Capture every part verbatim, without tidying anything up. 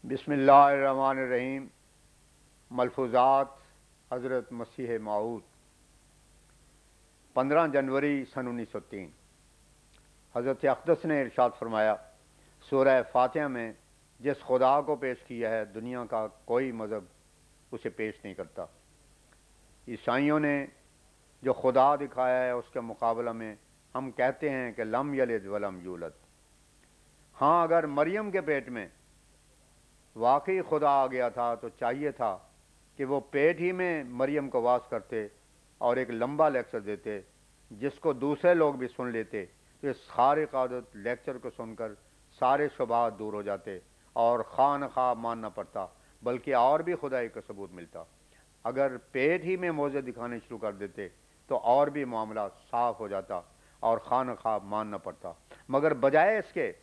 بسم اللہ الرحمن الرحیم۔ ملفوظات حضرت مسیح موعود پندرہ جنوری سن انیس سو تین۔ حضرت اقدس نے ارشاد فرمایا، سورہ فاتحہ میں جس خدا کو پیش کیا ہے دنیا کا کوئی مذہب اسے پیش نہیں کرتا۔ عیسائیوں نے جو خدا دکھایا ہے اس کے مقابلہ میں ہم کہتے ہیں کہ لم یلد ولم یولد۔ ہاں، اگر مریم کے پیٹ میں واقعی خدا آ گیا تھا تو چاہیے تھا کہ وہ پیٹ ہی میں مریم کو واس کرتے اور ایک لمبا لیکچر دیتے جس کو دوسرے لوگ بھی سن لیتے، تو اس خارق عادت لیکچر کو سن کر سارے شبہات دور ہو جاتے اور خواہ نخواہ ماننا پڑتا، بلکہ اور بھی خدائی کا ثبوت ملتا۔ اگر پیٹ ہی میں موزے دکھانے شروع کر دیتے تو اور بھی معاملہ صاف ہو جاتا اور خواہ نخواہ ماننا پڑتا، مگر بجائے اس کے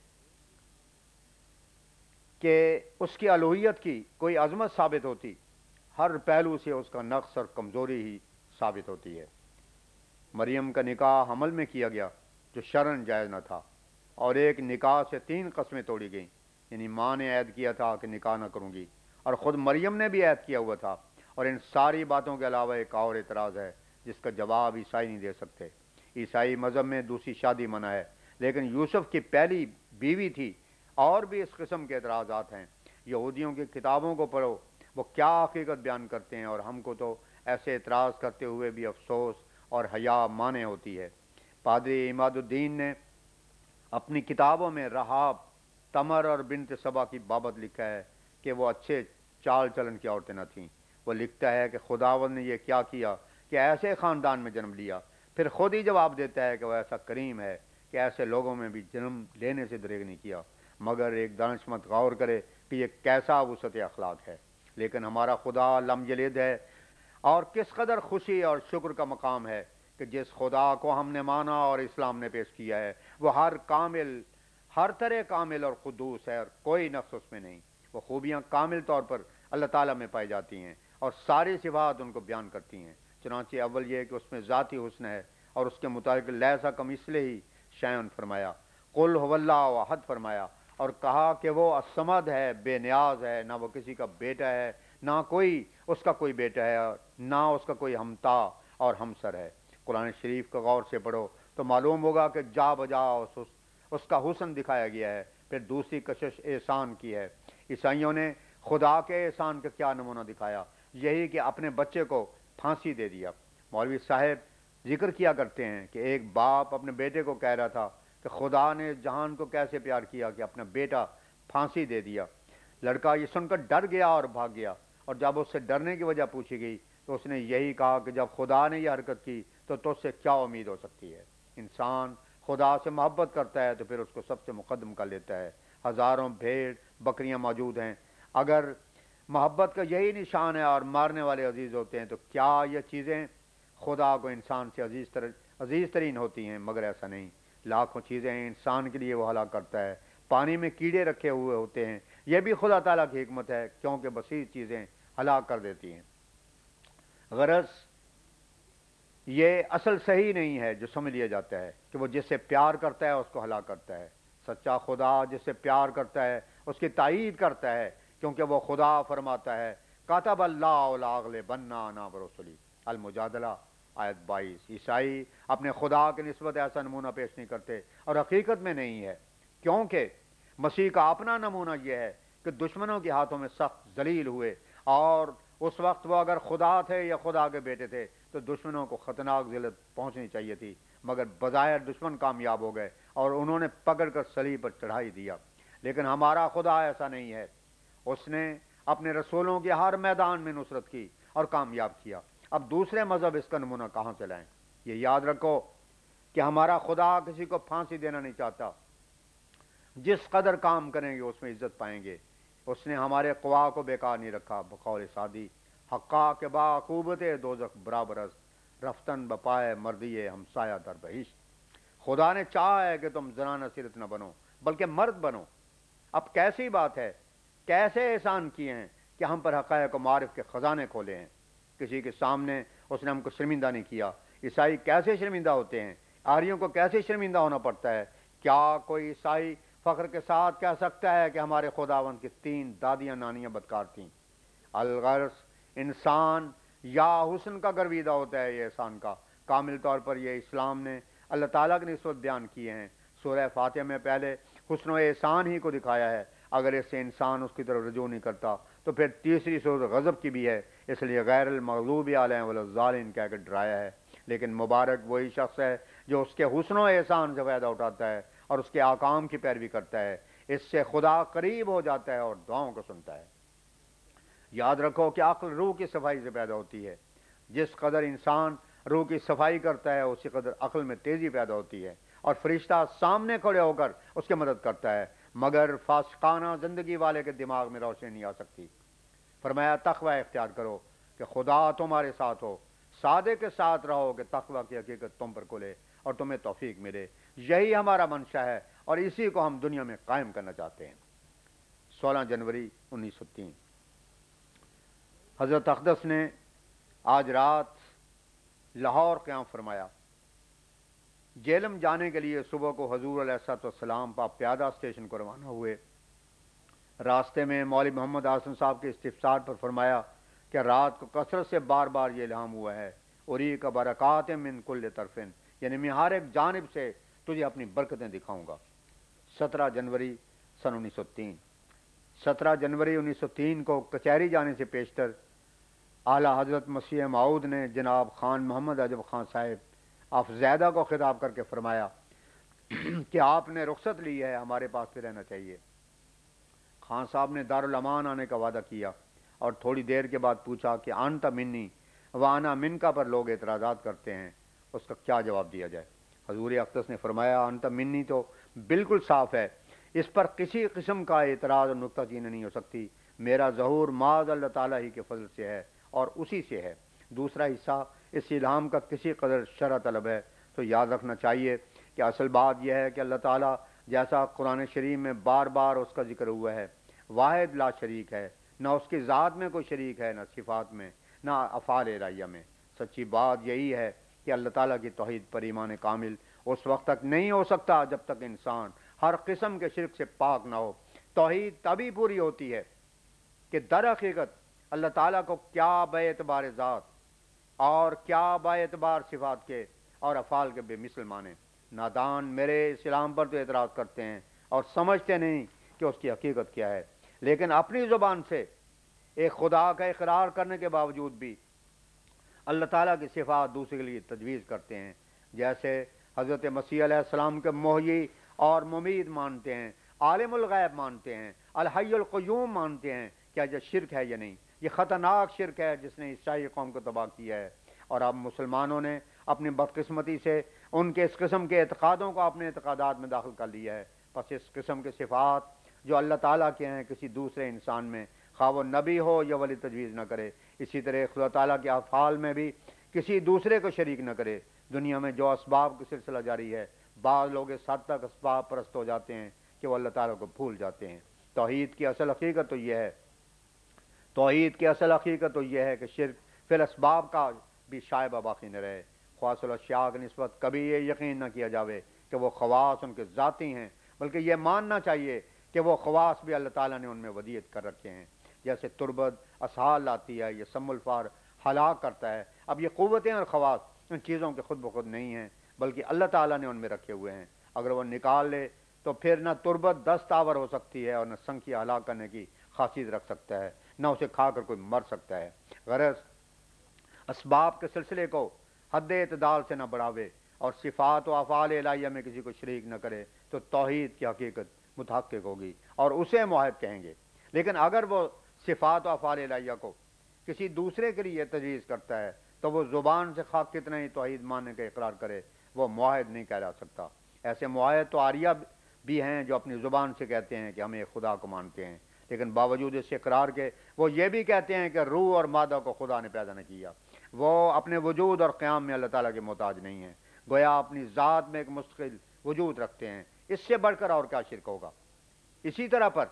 کہ اس کی الوہیت کی کوئی عظمت ثابت ہوتی، ہر پہلو سے اس کا نقص اور کمزوری ہی ثابت ہوتی ہے۔ مریم کا نکاح حمل میں کیا گیا جو شرعاً جائز نہ تھا، اور ایک نکاح سے تین قسمیں توڑی گئیں، یعنی ماں نے عہد کیا تھا کہ نکاح نہ کروں گی، اور خود مریم نے بھی عہد کیا ہوا تھا، اور ان ساری باتوں کے علاوہ ایک اور اعتراض ہے جس کا جواب عیسائی نہیں دے سکتے۔ عیسائی مذہب میں دوسری شادی منع ہے، لیکن یوسف کی پہلی بیوی تھی۔ اور بھی اس قسم کے اعتراضات ہیں۔ یہودیوں کی کتابوں کو پڑھو، وہ کیا حقیقت بیان کرتے ہیں، اور ہم کو تو ایسے اعتراض کرتے ہوئے بھی افسوس اور حیا مانے ہوتی ہے۔ پادری عماد الدین نے اپنی کتابوں میں رحاب، تمر اور بنت سبا کی بابت لکھا ہے کہ وہ اچھے چال چلن کی عورتیں نہ تھیں۔ وہ لکھتا ہے کہ خداوند نے یہ کیا کیا کہ ایسے خاندان میں جنم لیا، پھر خود ہی جواب دیتا ہے کہ وہ ایسا کریم ہے کہ ایسے لوگوں میں بھی جنم لینے سے دریغ نہیں کیا، مگر ایک دانشمند غور کرے کہ یہ کیسا وسعت اخلاق ہے۔ لیکن ہمارا خدا لم یلد ہے، اور کس قدر خوشی اور شکر کا مقام ہے کہ جس خدا کو ہم نے مانا اور اسلام نے پیش کیا ہے وہ ہر کامل، ہر طرح کامل اور قدوس ہے، اور کوئی نقص اس میں نہیں۔ وہ خوبیاں کامل طور پر اللہ تعالیٰ میں پائی جاتی ہیں اور ساری صفات ان کو بیان کرتی ہیں۔ چنانچہ اول یہ کہ اس میں ذاتی حسن ہے، اور اس کے مطابق لیسا کمثلہ ہی شیء فرمایا، قل هو اللہ احد فرمایا، اور کہا کہ وہ الصمد ہے، بے نیاز ہے، نہ وہ کسی کا بیٹا ہے، نہ کوئی اس کا کوئی بیٹا ہے، نہ اس کا کوئی ہمتا اور ہمسر ہے۔ قرآن شریف کو غور سے پڑھو تو معلوم ہوگا کہ جا بجا اس, اس کا حسن دکھایا گیا ہے۔ پھر دوسری کشش احسان کی ہے۔ عیسائیوں نے خدا کے احسان کا کیا نمونہ دکھایا؟ یہی کہ اپنے بچے کو پھانسی دے دیا۔ مولوی صاحب ذکر کیا کرتے ہیں کہ ایک باپ اپنے بیٹے کو کہہ رہا تھا کہ خدا نے جہان کو کیسے پیار کیا کہ اپنا بیٹا پھانسی دے دیا۔ لڑکا یہ سن کر ڈر گیا اور بھاگ گیا، اور جب اس سے ڈرنے کی وجہ پوچھی گئی تو اس نے یہی کہا کہ جب خدا نے یہ حرکت کی تو تجھ سے کیا امید ہو سکتی ہے۔ انسان خدا سے محبت کرتا ہے تو پھر اس کو سب سے مقدم کر لیتا ہے۔ ہزاروں بھیڑ بکریاں موجود ہیں، اگر محبت کا یہی نشان ہے اور مارنے والے عزیز ہوتے ہیں تو کیا یہ چیزیں خدا کو انسان سے عزیز تر عزیز ترین ہوتی ہیں؟ مگر ایسا نہیں۔ لاکھوں چیزیں انسان کے لیے وہ ہلاک کرتا ہے۔ پانی میں کیڑے رکھے ہوئے ہوتے ہیں، یہ بھی خدا تعالیٰ کی حکمت ہے، کیونکہ بسیط چیزیں ہلاک کر دیتی ہیں۔ غرض یہ اصل صحیح نہیں ہے جو سمجھ لیا جاتا ہے کہ وہ جس سے پیار کرتا ہے اس کو ہلاک کرتا ہے۔ سچا خدا جس سے پیار کرتا ہے اس کی تائید کرتا ہے، کیونکہ وہ خدا فرماتا ہے کاتب اللہ لاغلبن انا ورسلی، المجادلہ آیت بائیس۔ عیسائی اپنے خدا کی نسبت ایسا نمونہ پیش نہیں کرتے، اور حقیقت میں نہیں ہے، کیونکہ مسیح کا اپنا نمونہ یہ ہے کہ دشمنوں کے ہاتھوں میں سخت ذلیل ہوئے، اور اس وقت وہ اگر خدا تھے یا خدا کے بیٹے تھے تو دشمنوں کو خطرناک ذلت پہنچنی چاہیے تھی، مگر بظاہر دشمن کامیاب ہو گئے اور انہوں نے پکڑ کر صلیب پر چڑھائی دیا۔ لیکن ہمارا خدا ایسا نہیں ہے، اس نے اپنے رسولوں کے ہر میدان میں نصرت کی اور کامیاب کیا۔ اب دوسرے مذہب اس کا نمونہ کہاں سے لائیں؟ یہ یاد رکھو کہ ہمارا خدا کسی کو پھانسی دینا نہیں چاہتا۔ جس قدر کام کریں گے اس میں عزت پائیں گے۔ اس نے ہمارے قوا کو بیکار نہیں رکھا۔ بقول سعدی، حقا کے باقوبت دوزخ برابر است، رفتن بپائے مردی ہمسایہ در بہشت۔ خدا نے چاہا ہے کہ تم زنانہ سیرت نہ بنو بلکہ مرد بنو۔ اب کیسی بات ہے، کیسے احسان کیے ہیں کہ ہم پر حقائق و معارف کے خزانے کھولے ہیں۔ کسی کے سامنے اس نے ہم کو شرمندہ نہیں کیا۔ عیسائی کیسے شرمندہ ہوتے ہیں؟ آریوں کو کیسے شرمندہ ہونا پڑتا ہے؟ کیا کوئی عیسائی فخر کے ساتھ کہہ سکتا ہے کہ ہمارے خداوند کی تین دادیاں نانیاں بدکار تھیں۔ الغرض انسان یا حسن کا گرویدہ ہوتا ہے، یہ احسان کا کامل طور پر یہ اسلام نے اللہ تعالیٰ کی نسبت بیان کیے ہیں۔ سورہ فاتحہ میں پہلے حسن و احسان ہی کو دکھایا ہے، اگر اس سے انسان اس کی طرف رجوع نہیں کرتا تو پھر تیسری صورت غضب کی بھی ہے، اس لیے غیر المغضوب علیہم ولا الضالین کہہ کے ڈرایا ہے۔ لیکن مبارک وہی شخص ہے جو اس کے حسن و احسان سے فائدہ اٹھاتا ہے اور اس کے احکام کی پیروی کرتا ہے، اس سے خدا قریب ہو جاتا ہے اور دعاؤں کو سنتا ہے۔ یاد رکھو کہ عقل روح کی صفائی سے پیدا ہوتی ہے، جس قدر انسان روح کی صفائی کرتا ہے اسی قدر عقل میں تیزی پیدا ہوتی ہے اور فرشتہ سامنے کھڑے ہو کر اس کی مدد کرتا ہے، مگر فاسقانہ زندگی والے کے دماغ میں روشنی نہیں آ سکتی۔ فرمایا تقوی اختیار کرو کہ خدا تمہارے ساتھ ہو، سادے کے ساتھ رہو کہ تقوی کی حقیقت تم پر کھلے اور تمہیں توفیق ملے۔ یہی ہمارا منشا ہے اور اسی کو ہم دنیا میں قائم کرنا چاہتے ہیں۔ سولہ جنوری انیس سو تین حضرت اقدس نے آج رات لاہور قیام فرمایا۔ جیلم جانے کے لیے صبح کو حضور علیہ الصلوۃ والسلام پاک پیادہ اسٹیشن کو روانہ ہوئے۔ راستے میں مولوی محمد حسن صاحب کے استفسار پر فرمایا کہ رات کو کثرت سے بار بار یہ الہام ہوا ہے، اُری کا برکات من کل طرفن، یعنی میں ہر ایک جانب سے تجھے اپنی برکتیں دکھاؤں گا۔ سترہ جنوری سن انیس سو تین سترہ جنوری انیس سو تین کو کچہری جانے سے پیشتر اعلیٰ حضرت مسیح موعود نے جناب خان محمد عجب خان صاحب افزیدہ کو خطاب کر کے فرمایا کہ آپ نے رخصت لی ہے، ہمارے پاس پہ رہنا چاہیے۔ خان صاحب نے دارالامان آنے کا وعدہ کیا اور تھوڑی دیر کے بعد پوچھا کہ انت منی وانا منکا پر لوگ اعتراضات کرتے ہیں، اس کا کیا جواب دیا جائے؟ حضور اقدس نے فرمایا انت منی تو بالکل صاف ہے، اس پر کسی قسم کا اعتراض اور نکتہ چینی نہیں ہو سکتی۔ میرا ظہور معاذ اللہ تعالیٰ ہی کے فضل سے ہے اور اسی سے ہے۔ دوسرا حصہ اس الہام کا کسی قدر شرع طلب ہے تو یاد رکھنا چاہیے کہ اصل بات یہ ہے کہ اللہ تعالیٰ جیسا قرآن شریف میں بار بار اس کا ذکر ہوا ہے، واحد لا شریک ہے، نہ اس کی ذات میں کوئی شریک ہے، نہ صفات میں، نہ افعال الہیہ میں۔ سچی بات یہی ہے کہ اللہ تعالیٰ کی توحید پر ایمان کامل اس وقت تک نہیں ہو سکتا جب تک انسان ہر قسم کے شرک سے پاک نہ ہو۔ توحید تبھی پوری ہوتی ہے کہ در حقیقت اللہ تعالیٰ کو کیا بے اعتبار ذات اور کیا با اعتبار صفات کے اور افعال کے بے مثل مانے۔ نادان میرے اسلام پر تو اعتراض کرتے ہیں اور سمجھتے نہیں کہ اس کی حقیقت کیا ہے، لیکن اپنی زبان سے ایک خدا کا اقرار کرنے کے باوجود بھی اللہ تعالیٰ کی صفات دوسرے کے لیے تجویز کرتے ہیں، جیسے حضرت مسیح علیہ السلام کے محیی اور ممید مانتے ہیں، عالم الغیب مانتے ہیں، الحی القیوم مانتے ہیں۔ کیا یہ شرک ہے یا نہیں؟ یہ خطرناک شرک ہے جس نے عیسائی قوم کو تباہ کیا ہے، اور اب مسلمانوں نے اپنی بدقسمتی سے ان کے اس قسم کے اعتقادوں کو اپنے اعتقادات میں داخل کر لیا ہے۔ پس اس قسم کے صفات جو اللہ تعالیٰ کے ہیں کسی دوسرے انسان میں، خواہ وہ نبی ہو یا ولی، تجویز نہ کرے۔ اسی طرح خدا تعالیٰ کے افعال میں بھی کسی دوسرے کو شریک نہ کرے۔ دنیا میں جو اسباب کا سلسلہ جاری ہے، بعض لوگ اس حد تک اسباب پرست ہو جاتے ہیں کہ وہ اللہ تعالیٰ کو بھول جاتے ہیں۔ توحید کی اصل حقیقت تو یہ ہے توحید کی اصل حقیقت تو یہ ہے کہ شرک فی الاسباب کا بھی شائبہ باقی نہ رہے۔ خواص الاشیاء کی نسبت کبھی یہ یقین نہ کیا جاوے کہ وہ خواص ان کے ذاتی ہیں، بلکہ یہ ماننا چاہیے کہ وہ خواص بھی اللہ تعالیٰ نے ان میں ودیعت کر رکھے ہیں۔ جیسے تربت اسحال لاتی ہے، یہ سم الفار ہلاک کرتا ہے۔ اب یہ قوتیں اور خواص ان چیزوں کے خود بخود نہیں ہیں، بلکہ اللہ تعالیٰ نے ان میں رکھے ہوئے ہیں۔ اگر وہ نکال لے تو پھر نہ تربت دست آور ہو سکتی ہے اور نہ سنکی ہلاک کرنے کی خاصیت رکھ سکتا ہے، نہ اسے کھا کر کوئی مر سکتا ہے۔ غرض اسباب کے سلسلے کو حد اعتدال سے نہ بڑھاوے اور صفات و افعال الہیہ میں کسی کو شریک نہ کرے تو توحید کی حقیقت متحقق ہوگی اور اسے موحد کہیں گے۔ لیکن اگر وہ صفات و افعال الہیہ کو کسی دوسرے کے لیے تجویز کرتا ہے تو وہ زبان سے خواہ کتنا ہی توحید ماننے کا اقرار کرے، وہ موحد نہیں کہلا سکتا۔ ایسے موحد تو آریہ بھی ہیں جو اپنی زبان سے کہتے ہیں کہ ہم ایک خدا کو مانتے ہیں، لیکن باوجود اس اقرار کے وہ یہ بھی کہتے ہیں کہ روح اور مادہ کو خدا نے پیدا نہ کیا۔ وہ اپنے وجود اور قیام میں اللہ تعالیٰ کے محتاج نہیں ہیں، گویا اپنی ذات میں ایک مستقل وجود رکھتے ہیں۔ اس سے بڑھ کر اور کیا شرک ہوگا؟ اسی طرح پر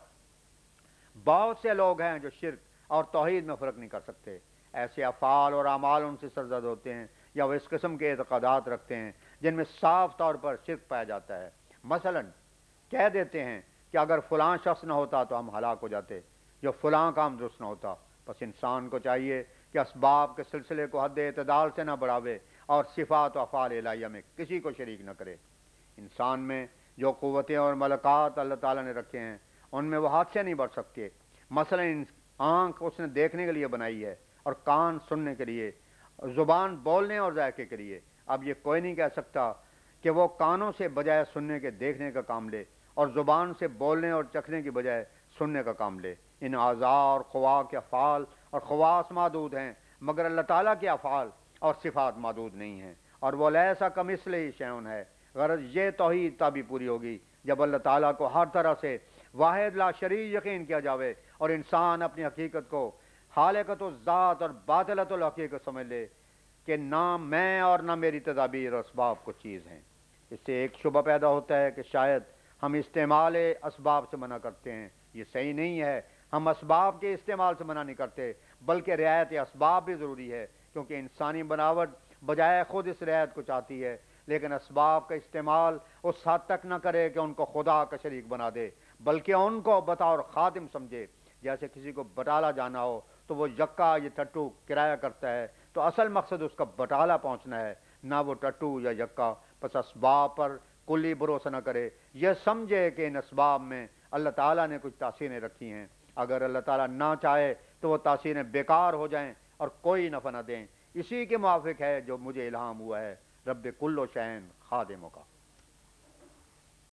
بہت سے لوگ ہیں جو شرک اور توحید میں فرق نہیں کر سکتے۔ ایسے افعال اور اعمال ان سے سرزد ہوتے ہیں یا وہ اس قسم کے اعتقادات رکھتے ہیں جن میں صاف طور پر شرک پایا جاتا ہے۔ مثلا کہہ دیتے ہیں کہ اگر فلاں شخص نہ ہوتا تو ہم ہلاک ہو جاتے، جو فلاں کام درست نہ ہوتا۔ بس انسان کو چاہیے کہ اسباب کے سلسلے کو حد اعتدال سے نہ بڑھاوے اور صفات و افعال الہیہ میں کسی کو شریک نہ کرے۔ انسان میں جو قوتیں اور ملکات اللہ تعالیٰ نے رکھے ہیں ان میں وہ ہاتھ سے نہیں بڑھ سکتے۔ مثلا آنکھ اس نے دیکھنے کے لیے بنائی ہے اور کان سننے کے لیے، زبان بولنے اور ذائقے کے لیے۔ اب یہ کوئی نہیں کہہ سکتا کہ وہ کانوں سے بجائے سننے کے دیکھنے کا کام لے اور زبان سے بولنے اور چکھنے کی بجائے سننے کا کام لے۔ ان اعضاء اور خواہ کے افعال اور خواص محدود ہیں، مگر اللہ تعالیٰ کے افعال اور صفات محدود نہیں ہیں، اور وہ لیسا کمثلہ شیء ہے۔ غرض یہ توحید تبھی پوری ہوگی جب اللہ تعالیٰ کو ہر طرح سے واحد لا شریک یقین کیا جاوے اور انسان اپنی حقیقت کو خالقۃ الذات اور باطلۃ الحقیقت سمجھ لے کہ نہ میں اور نہ میری تدابیر اور اسباب کو چیز ہیں۔ اس سے ایک شبہ پیدا ہوتا ہے کہ شاید ہم استعمال اسباب سے منع کرتے ہیں۔ یہ صحیح نہیں ہے، ہم اسباب کے استعمال سے منع نہیں کرتے، بلکہ رعایت اسباب بھی ضروری ہے، کیونکہ انسانی بناوٹ بجائے خود اس رعایت کو چاہتی ہے، لیکن اسباب کا استعمال اس حد تک نہ کرے کہ ان کو خدا کا شریک بنا دے، بلکہ ان کو بطور خادم سمجھے۔ جیسے کسی کو بٹالہ جانا ہو تو وہ یکا یہ ٹٹو کرایہ کرتا ہے، تو اصل مقصد اس کا بٹالہ پہنچنا ہے، نہ وہ ٹٹو یا یکا۔ پس اسباب پر کلی بھروسہ نہ کرے، یہ سمجھے کہ ان اسباب میں اللہ تعالیٰ نے کچھ تاثیریں رکھی ہیں۔ اگر اللہ تعالیٰ نہ چاہے تو وہ تاثیریں بیکار ہو جائیں اور کوئی نفع نہ دیں۔ اسی کے موافق ہے جو مجھے الہام ہوا ہے رب کل شیء خادمک۔